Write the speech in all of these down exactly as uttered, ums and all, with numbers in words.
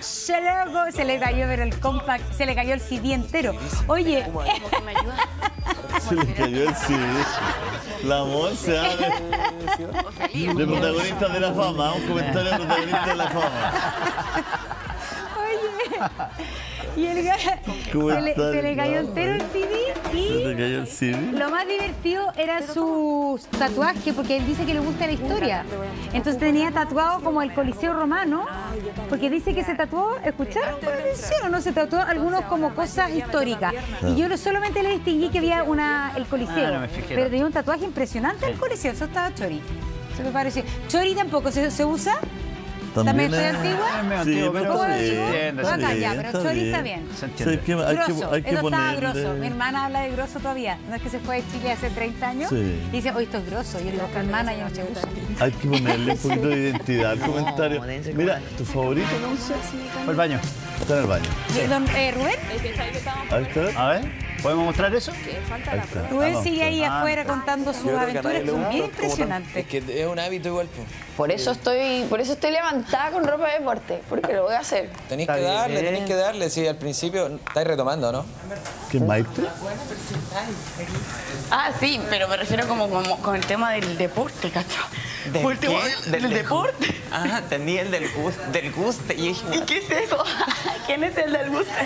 loco! Se le cayó, pero el compact, se le cayó el C D entero. Oye... Se le cayó el C D. La Monse abre de protagonistas de la fama. Un comentario de protagonistas de la fama. Oye, y el gato se, le, se le cayó entero el C D y se le cayó el C D. Lo más divertido era su tatuaje, porque él dice que le gusta la historia. Entonces tenía tatuado como el Coliseo Romano, porque dice que se tatuó, ¿escucharon por atención o no? Se tatuó algunos como cosas históricas. Y yo solamente le distinguí que había una el Coliseo, ah, no me fijé, pero tenía un tatuaje impresionante el Coliseo, eso estaba chori. Eso me pareció. ¿Chori tampoco se, se usa? ¿También soy antigua? Es medio antiguo, pero ¿Cómo lo se digo? entiende, se Acá, entiende. ya, pero chori está bien. Se entiende. Hay que, hay Grosso, que, hay que eso estaba ponerle... grosso. Mi hermana habla de grosso todavía. No es que se fue de Chile hace treinta años. Sí. Y dice, oye, esto es grosso. Yo le digo, tu hermana ya no se usa. Hay que ponerle un poquito de identidad al comentario. Mira, ¿tu favorito, Monse? Fue el baño. Está en el baño. Sí. Don, eh, ¿Rubén? Ahí está. A ver, ¿podemos mostrar eso? Ahí está. Rubén Ah, no, sigue ahí Ah. afuera contando sus aventuras, que son bien impresionantes. Es que es un hábito igual, pues. Por eso estoy, por eso estoy levantada con ropa de deporte, porque lo voy a hacer. Tenéis Está que darle, bien. tenéis que darle. Sí, al principio estáis retomando, ¿no? ¿Qué Maite? Ah, sí, pero me refiero como, como con el tema del deporte, ¿cachai? ¿Del Por el tema qué? del, del Del deporte. Ah, entendí el del guste. Del guste. Y dije, ¿Y qué es eso? ¿Quién es el del guste?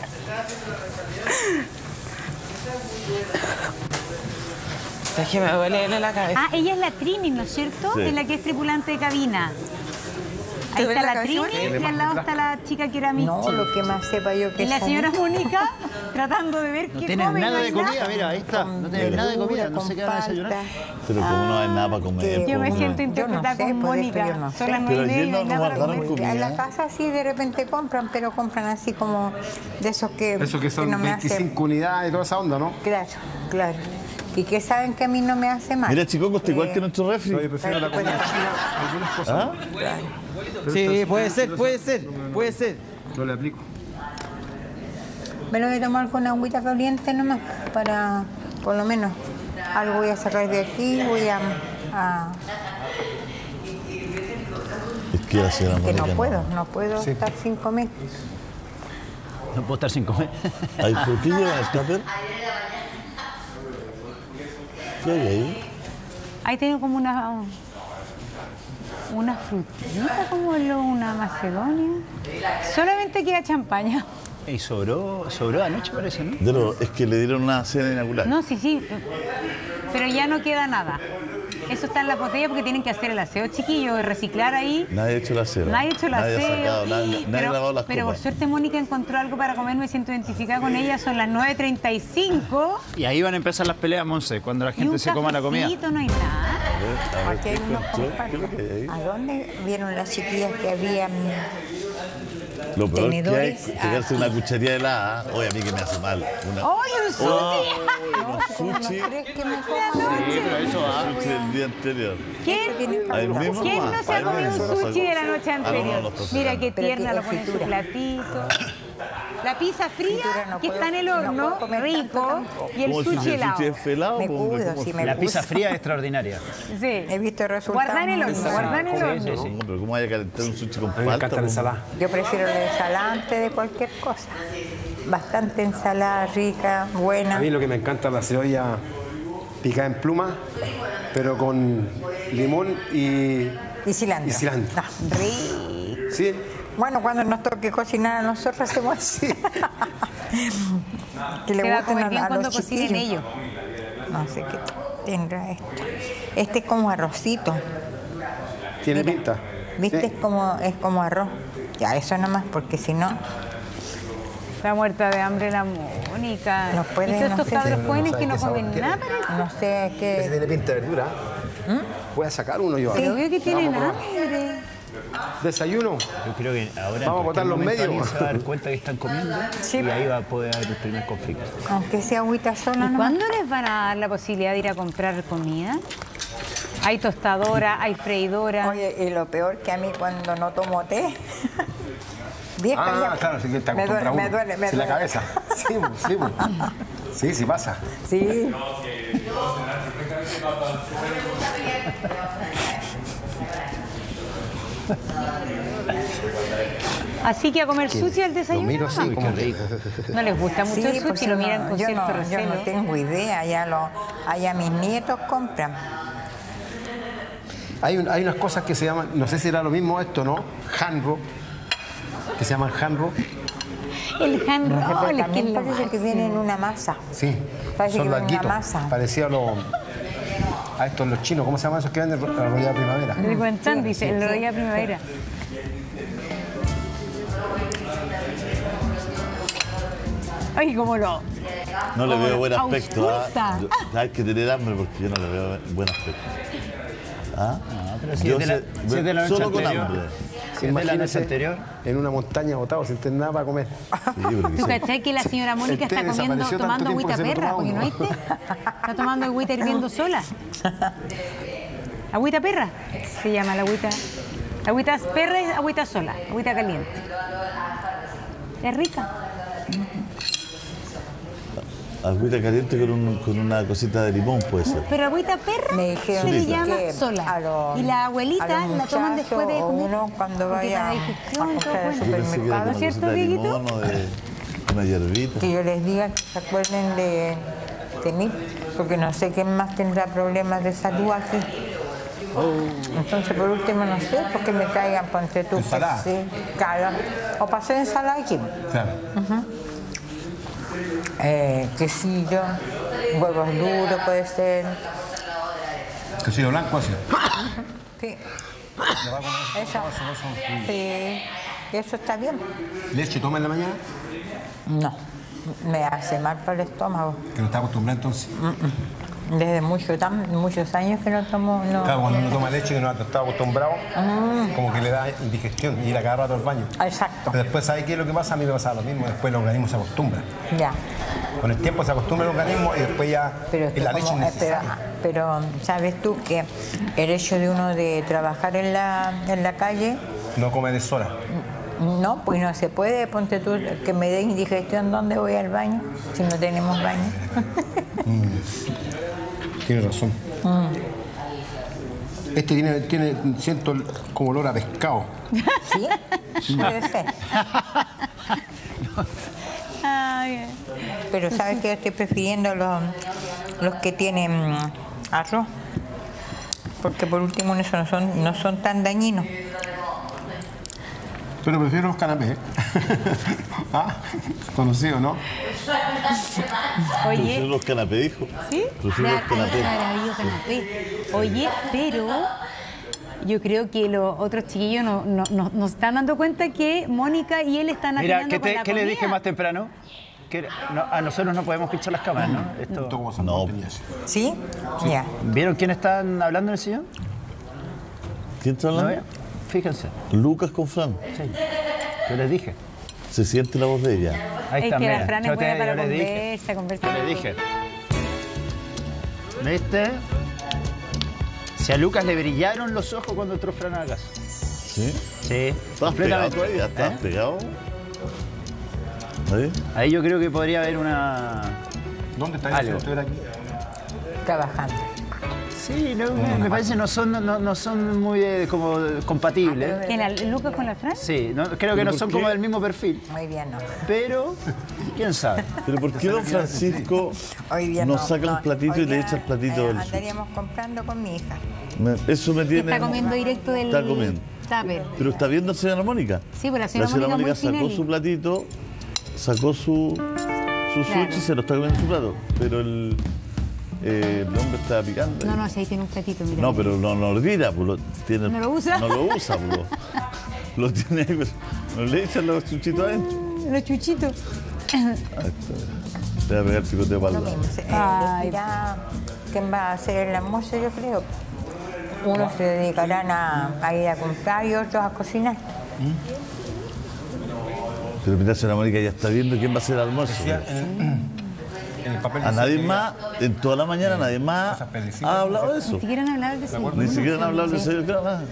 ¿sabes que me duele la cabeza? Ah, ella es la Trini, ¿no es cierto? Sí. Es la que es tripulante de cabina. Ahí ¿Te está duele la la Trini cabeza? y al lado está la chica que era Michi. No, lo que más sepa yo que Y la señora Mónica tratando de ver No qué tienes come. nada no de hay comida, nada. mira, ahí está. No tienes nada de comida, no sé qué van a desayunar. Pero como no hay nada para comer. Yo me po, siento no. interpretada Yo no sé, con pues, esto Mónica. yo no sé. Son las Pero nueve y ayer media, no no hay nos nada para guardaron comer. comida. En la casa sí de repente compran, pero compran así como de esos que... Eso que son no me hacen- veinticinco unidades y toda esa onda, ¿no? Claro, claro. Y que saben que a mí no me hace mal. Mira, Chicoco, está igual que nuestro refri. Yo prefiero la comida china, algunas cosas. ¿Ah? Pero Sí, esto es- puede ser, puede ser, puede ser. Yo le aplico. Me lo voy a tomar con agüita caliente nomás, para, por lo menos, algo voy a sacar de aquí, voy a... a- Es que la señora que no Mónica puedo, no puedo Sí. estar sin comer. No puedo estar sin comer. Ay, ¿por qué lleva el tupper? ¿Qué hay ahí? Ahí tengo como una... Una frutita, como lo- una macedonia. Solamente queda champaña. Y sobró, sobró anoche parece, ¿no? De lo, es que le dieron una cena inaugural. No, sí, sí. Pero ya no queda nada. Eso está en la botella porque tienen que hacer el aseo, chiquillos, reciclar ahí. Nadie ha hecho la cena. Nadie ha hecho el Nadie ha aseo. sacado, nadie, nadie ha pero, lavado las pero por copas. suerte Mónica encontró algo para comer, me siento identificada con ella. Son las nueve treinta y cinco. Y ahí van a empezar las peleas, Monse, cuando la Y gente un se coma la comida. cafecito, no hay nada. A ver, a ver, Aquí hay ¿qué unos encontró? ¿Qué es lo que hay ahí? ¿A dónde vieron las chiquillas que había? Lo peor que hay tenedores? es pegarse una cucharilla helada. Oye, a mí que me hace mal. Una... ¡Ay, un sushi! Oh, sushi. ¿Crees que me como? Sí, pero eso va. Sushi del día anterior. ¿Quién, Ahí mismo. ¿Quién no se ha Ahí comido mismo. un sushi de la noche Ah, no, no, anterior? no, esto se Mira gana. qué Pero tierna, que lo es pone en su fritura. platito. La pizza fría, Fritura no que puedo- está en el no horno, puedo comer tanto rico, tampoco. y el ¿Cómo sushi el helado. sushi es helado? Me ¿Cómo- cuido, cómo si se- me La pizza gusta. fría es extraordinaria. Sí. He visto resultados. Guardar en el muy horno, buenos. guardar en el horno. Sí, sí. No, pero ¿cómo vaya a calentar un sushi con A mí me palta? encanta la po? ensalada. Yo prefiero la ensalada antes de cualquier cosa. Bastante ensalada rica, A buena. mí lo que me encanta es la cebolla picada en pluma, pero con limón y... Y cilantro. Y cilantro. Ah, rico. Sí, Bueno, cuando nos toque cocinar a nosotros hacemos así. Que le Se va a gusten comer bien a, a cuando los cocinen chiquillos. ellos. No sé qué tendrá esto. Este es como arrocito. tiene Mira, pinta. ¿Viste? Sí. Es como, es como arroz. Ya, eso nomás, porque si no, Está muerta de hambre la Mónica. No puede, y todos no estos sé. cabros No jóvenes sabe que no qué sabor comen tiene. nada, parece. no sé qué. tiene pinta de verdura. Voy a sacar uno yo. Pero ahora. veo que tienen Vamos a probar. hambre. Desayuno. Yo creo que ahora Vamos a en botar cualquier los momento medios. alguien se va a dar cuenta que están comiendo Sí. y ahí va a poder haber el primer conflicto. Aunque sea agüita sola, ¿Y no. cuándo les van a dar la posibilidad de ir a comprar comida? Hay tostadora, hay freidora. Oye, y lo peor que a mí cuando no tomo té. Vieja Ah, ya. claro, sí que te me duele, acostumbra me uno. duele, me Sí, duele. la cabeza. Sí, sí, pues. sí, sí pasa. Sí. Así que a comer sushi al Lo desayuno. miro así, nomás. como que... No les gusta mucho Sí, el pues sushi, lo yo miran no- con yo cierto no, yo recelo. no tengo idea, allá, lo, allá mis nietos compran. Hay, un- hay unas cosas que se llaman, no sé si era lo mismo esto, ¿no? Hanro, que se llaman hanro. El hand No sé, pero roll, es que también es lo parece que viene en una masa. Sí, Parece son que viene larguitos, una masa. parecido a los, a estos los chinos, ¿cómo se llaman esos que venden la rodeada primavera? El guantán, dice, el rodilla primavera. Ay, cómo no. No le Como veo buen aspecto. ¿ah? ausculta. Yo- Hay que tener hambre porque yo no le veo buen aspecto. ¿Ah? No, pero si Yo es de la, sé- si es de la noche solo con anterior. hambre. Si es de la noche anterior. En una montaña botado sin tener nada para comer. Sí, porque ¿Tú sí. cachai que la señora Mónica El té está comiendo, desapareció tanto tomando tiempo que agüita se lo perra? tomaba Porque no uno. hay té. Está tomando agüita hirviendo sola. Agüita perra se llama la agüita. La agüita perra es agüita sola, agüita caliente. Es rica. Agüita caliente con, un- con una cosita de limón puede ser. Pero agüita perra Me dijeron se le que llama a sola. los- Y la a abuelita los la toman después de muchachos o comer. uno cuando porque vaya para a digestión y todo comprar al bueno. Yo pensé que era supermercado, con una ¿cierto, cosita de Dieguito? limón o de una hierbita. que yo les diga que se acuerden de, de mí, porque no sé quién más tendrá problemas de salud aquí. Entonces, por último, no sé, porque me traigan, ponte tú, que Ensalada. sí, claro, o para hacer ensalada aquí. Claro. Eh, quesillo, huevos duros puede ser. Quesillo blanco así. Sí. Eso. Sí. Eso está bien. ¿Leche toma en la mañana? No, me hace mal para el estómago. Que no está acostumbrado entonces. Desde mucho, tan- muchos años que no tomo. No. Claro, cuando uno toma leche que no está acostumbrado, como que le da indigestión y ir a cada rato al baño. Exacto. Pero después, ¿sabes qué es lo que pasa? A mí me pasa lo mismo, después el organismo se acostumbra. Ya. Con el tiempo se acostumbra el organismo y después ya Pero, y la leche es como- eh, pero, necesaria. pero, sabes tú que el hecho de uno de trabajar en la, en la calle, No come de sola. no, pues no se puede, ponte tú, que me dé indigestión, ¿dónde voy al baño? Si no tenemos baño. Tienes razón. Este tiene, tiene, siento como olor a pescado. ¿Sí? Puede ser. Ay, Pero sabes que yo estoy prefiriendo los, los que tienen mm, arroz, porque por último eso no son, no son tan dañinos. Pero prefiero los canapés. ¿eh? ¿Ah? Conocido, ¿no? Prefiero oye, los canapés, dijo. ¿sí? Prefiero los Ay, canapés. maravilloso canapé. Oye, pero yo creo que los otros chiquillos no, no, no- nos están dando cuenta que Mónica y él están Mira, atinando ¿qué, con te- la qué le comida. dije más temprano? Que no, a nosotros no podemos pinchar las cámaras, ¿no? Esto, Como No. tenías. ¿Sí? Ya. ¿Vieron quién están hablando en el sillón? ¿Quién está ¿No hablando? ven? Fíjense, Lucas con Fran. sí. Yo les dije. Se siente la voz de ella. Ahí Es está, que la mira. Fran es Yo, te- buena para yo les dije. conversa, conversa. Yo les dije. ¿Viste? Si a Lucas le brillaron los ojos cuando entró Fran a la casa. ¿Sí? Sí, ¿Estás pegado todavía? ¿Estás ¿Eh? pegado? ¿Ahí? Ahí yo creo que podría haber una... ¿Dónde está Algo. el centro aquí? Trabajando. Sí, no, me, me parece no son, no, no son muy eh, como compatibles. ¿Quién, la- Lucas con la Fran? Sí, no, creo que no por son qué? como del mismo perfil. Muy bien, no. Pero, quién sabe. ¿Pero por qué don Francisco Hoy día nos no, saca no, un platito hoy y le día, echa el platito eh, del Andaríamos comprando con mi hija. Me- Eso me Que tiene... está comiendo directo del Está comiendo. tupper. Pero está viendo a la señora Mónica. Sí, pues la señora La señora Mónica Mónica muy sacó Spinelli. su platito, sacó su, su sushi Claro. y se lo está comiendo en su plato. Pero el, eh, el hombre está picando. No, no, si ahí tiene un platito, mira. No, pero no, no lo tira, pues lo tiene. ¿No lo usa? No lo usa, pues lo, lo tiene, pero no le echan los chuchitos adentro. Los chuchitos. Ahí está. Le va a pegar picoteo para Lo el lado. mismo. se- eh, Ay. elegirá quién va a hacer el almuerzo, yo creo. Unos se dedicarán a, a ir a comprar y otros a cocinar. Pero mira, señora Mónica ya está viendo quién va a hacer el almuerzo. Decía, en, en el papel A decía nadie que más, en toda la mañana, nadie más Cosas predecibles, ha hablado de eso. Ni siquiera han hablado del desayuno. Ni siquiera han hablado de Sí. eso. Claro, nada.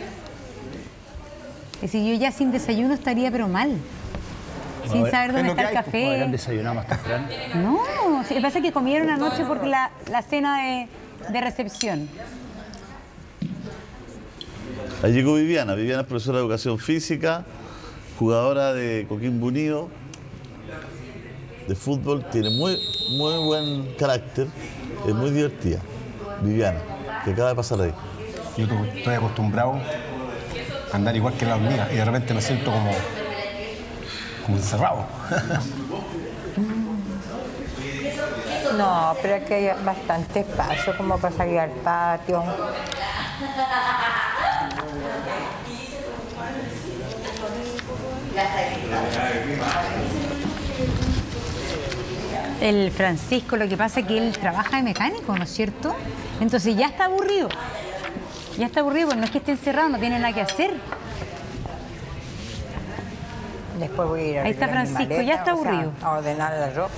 Es decir, yo ya sin desayuno estaría pero mal. Sin ver, saber es dónde lo que está el hay, pues, Podrían café. desayunar más temprano. No, sí, lo que pasa es que comieron anoche por la, la cena de, de recepción. Ahí llegó Viviana. Viviana es profesora de educación física jugadora de Coquimbo Unido, de fútbol, tiene muy, muy buen carácter, es muy divertida. Viviana, que acaba de pasar ahí. Yo estoy acostumbrado a andar igual que las hormigas y de repente me siento como, como encerrado. No, pero es que hay bastante espacio como para salir al patio. El Francisco, lo que pasa es que él trabaja de mecánico, ¿no es cierto? Entonces ya está aburrido. Ya está aburrido, porque no es que esté encerrado, no tiene nada que hacer. Después voy a ir a Ahí está arreglar mi Francisco, maleta, ya está o sea, aburrido. a ordenar la ropa.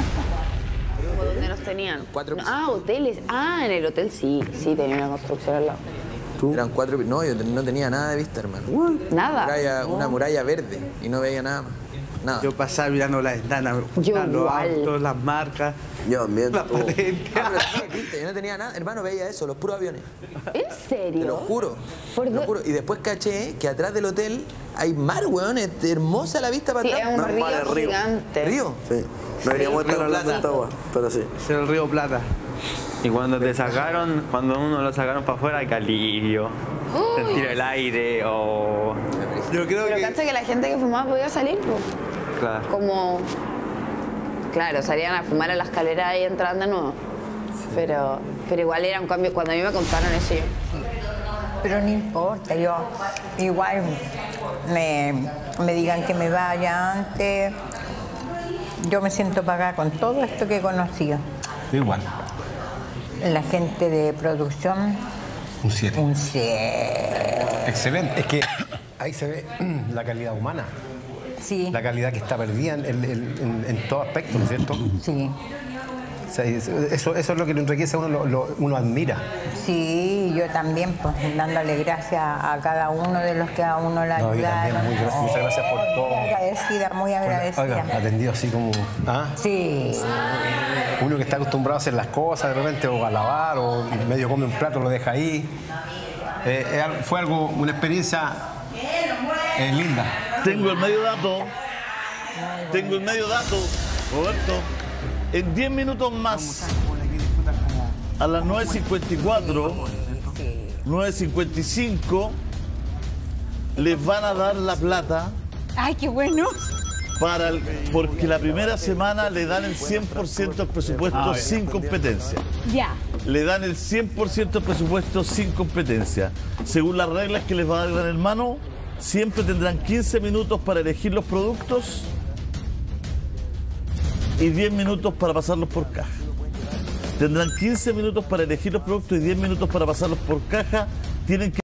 ¿Dónde nos tenían? Cuatro pisos. Ah, hoteles. Ah, en el hotel sí, sí, tenía una construcción al lado. Eran cuatro pisos. No, yo no tenía nada de vista, hermano. Nada. Muralla- Una muralla verde y no veía nada más. Nada. Yo pasaba mirando las ventanas, Yo los igual. autos, las marcas, Yo también. las paredes. Ah, pero sí, viste, yo no tenía nada, hermano, veía eso, los puros aviones. ¿En serio? Te lo juro. Por Te lo do- juro. Y después caché que atrás del hotel hay mar, weón, es hermosa la vista para Sí, es atrás. un No, río vale, río. gigante. ¿Río? Sí. No deberíamos Río estar hablando de Plata. esta agua, pero sí. Es el río Plata. Y cuando te sacaron, cuando uno lo sacaron para afuera, qué alivio. Sentir el aire o... Yo creo Pero que... cacha que la gente que fumaba podía salir, pues. Claro. Como... Claro, salían a fumar a la escalera y entraban de nuevo. Pero, pero igual era un cambio. Cuando a mí me contaron eso, yo... Pero no importa, yo igual me, me digan que me vaya antes. Yo me siento pagada con todo esto que he conocido. Igual, La gente de producción, un siete. un siete. Excelente. Es que ahí se ve la calidad humana, Sí, la calidad que está perdida en, en- en- en todo aspecto, ¿no es cierto? sí. O sea, eso, eso es lo que lo enriquece a uno, lo, lo- uno admira. Sí, yo también, pues dándole gracias a cada uno de los que a uno la No, yo también, ayudaron. muy gra- muchas gracias por todo. Muy agradecida, muy agradecida. Oiga, atendido así como... ¿ah? Sí, Uno que está acostumbrado a hacer las cosas de repente, o a lavar, o medio come un plato, lo deja ahí. Eh, es al- fue algo, una experiencia eh, linda. Tengo el medio dato. Tengo el medio dato, Roberto. En diez minutos más, a las nueve cincuenta y cuatro, nueve cincuenta y cinco, les van a dar la plata ¡Ay, qué bueno! para el- porque la primera semana le dan el cien por ciento del presupuesto sin competencia. Ya. Le dan el cien por ciento del presupuesto sin competencia. Según las reglas que les va a dar Gran Hermano, siempre tendrán quince minutos para elegir los productos y diez minutos para pasarlos por caja. Tendrán quince minutos para elegir los productos y diez minutos para pasarlos por caja. Tienen que